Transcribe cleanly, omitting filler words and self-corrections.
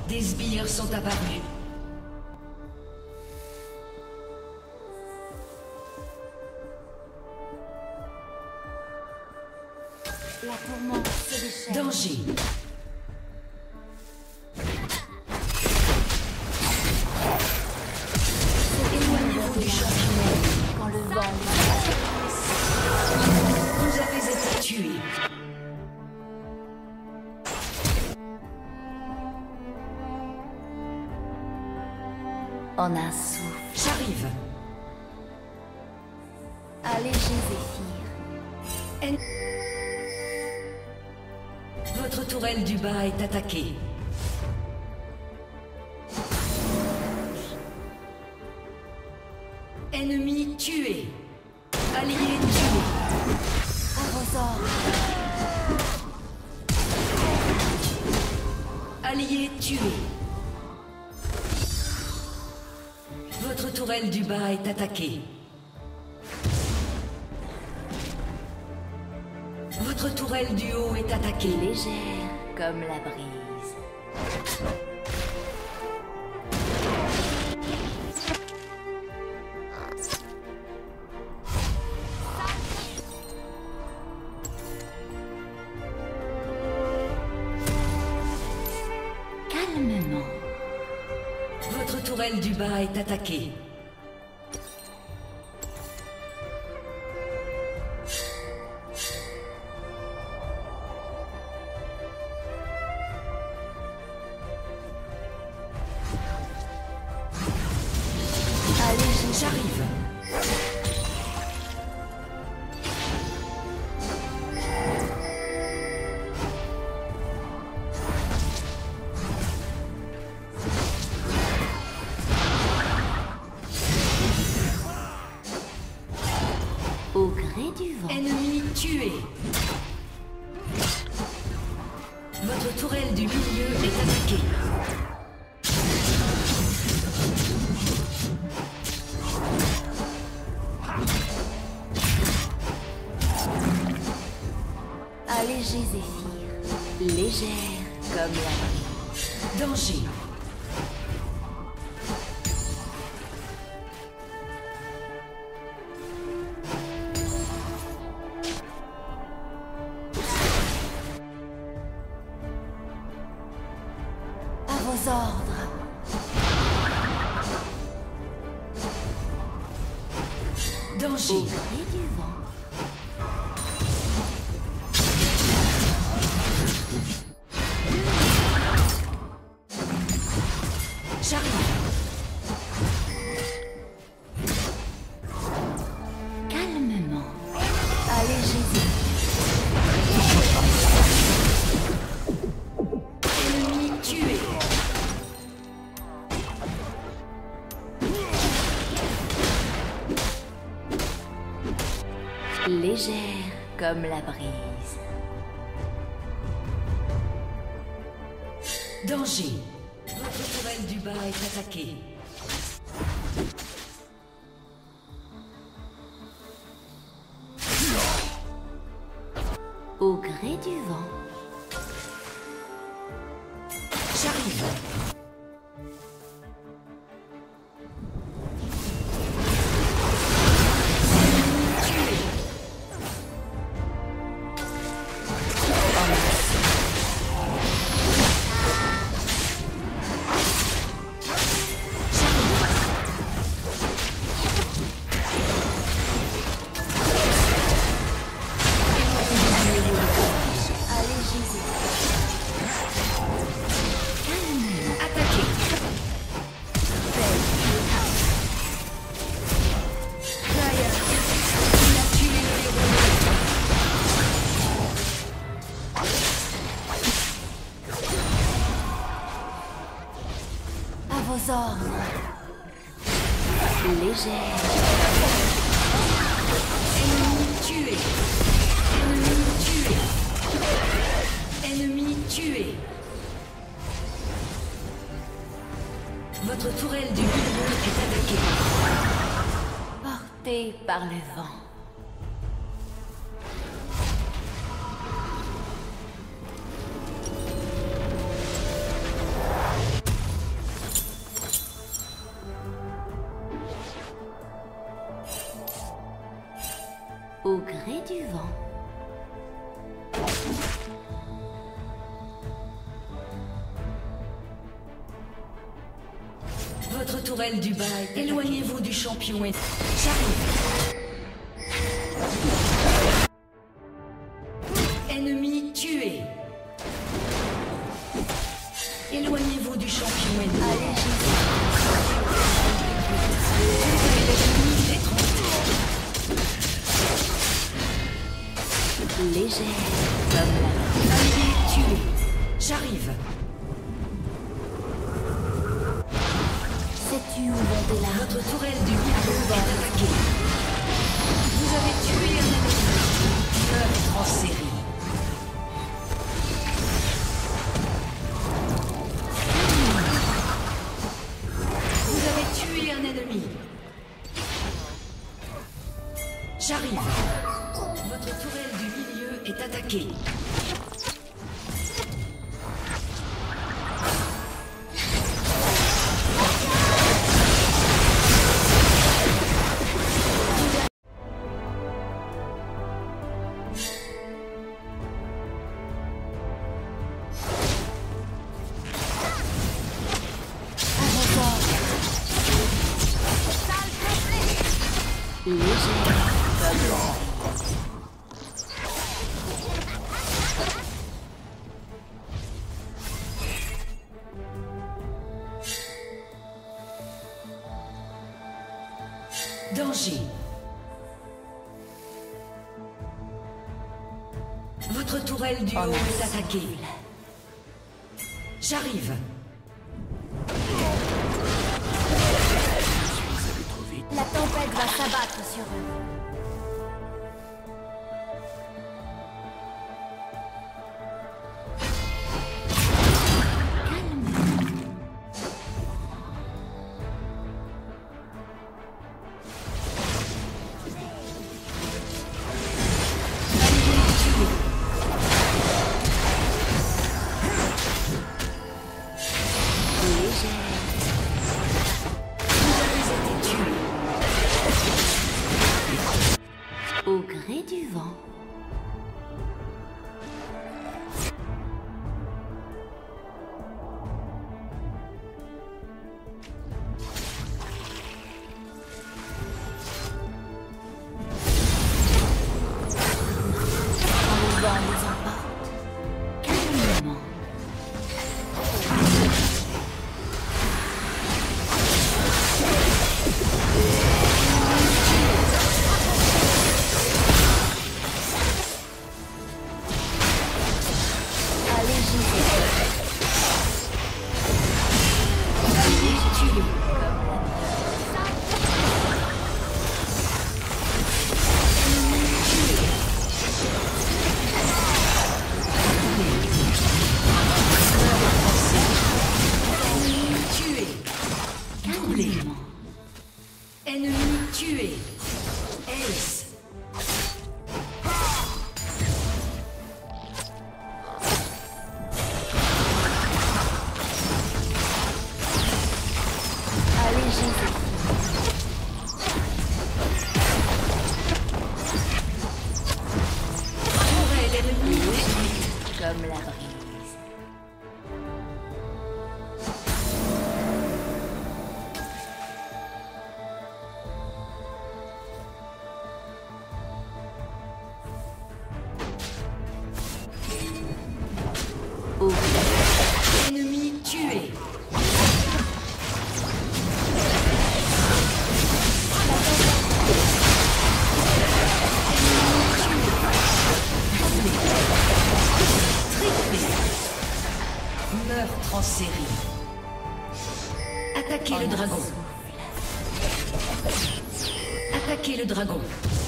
Des sbires sont apparus. La tourmente se déchaîne. Danger. Éloignez-vous du champignon. Quand le vent Vous avez été tué. en un souffle. J'arrive. Un léger zéphyr. Votre tourelle du bas est attaquée. Ennemi tué. Allié tué. À vos ordres. Allié tué. Votre tourelle du bas est attaquée. Votre tourelle du haut est attaquée. Légère comme la brise. Calmement. Votre tourelle du bas est attaquée. Allez, J'arrive. au gré du vent. Ennemi tué. Votre tourelle du milieu est attaquée. Un léger zéphyr, légère comme la brise. Danger. À vos ordres. Au Danger. gré du vent. J'arrive. Calmement. Un léger zéphyr. Ennemi tué. Légère comme la brise. Danger. Votre tourelle du bas est attaquée. Au gré du vent. J'arrive. Un léger zéphyr. Calmement. Attaqué. Ryan. Il a tué le héros. À vos ordres. Légère. Ennemi tué. Ennemi tué. Ennemi tué. Votre tourelle du milieu est attaquée. Portée par le vent. Au gré du vent. Votre tourelle du bas, éloignez-vous du champion et... J'arrive. Ennemi tué. Éloignez-vous du champion ennemi. Allez, légère comme la... Allié tué. J'arrive. Sais-tu où vont tes larmes? Votre tourelle du milieu est attaquée. Vous avez tué un ennemi. Meurtre en série. Vous avez tué un ennemi. J'arrive. Votre tourelle du milieu est attaquée. Légère comme la... Danger. Votre tourelle du haut est attaquée. J'arrive. La tempête va s'abattre sur eux. Au gré du vent. Quand le vent les emporte, calmement. Ennemi tué. Ace. Allégez-vous. Tourelle ennemie détruite. Comme la brise. Ennemi tué. Triplé. Meurtre en série. Attaquez le dragon. Attaquez le dragon.